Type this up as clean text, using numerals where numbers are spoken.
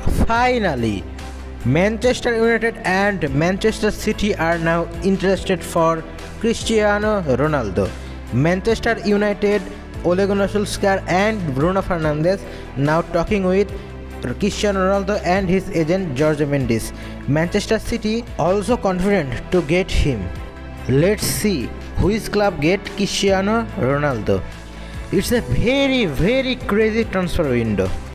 Finally, Manchester United and Manchester City are now interested for Cristiano Ronaldo. Manchester United, Ole Gunnar Solskjaer and Bruno Fernandes now talking with Cristiano Ronaldo and his agent Jorge Mendes. Manchester City also confident to get him. Let's see which club get Cristiano Ronaldo. It's a very crazy transfer window.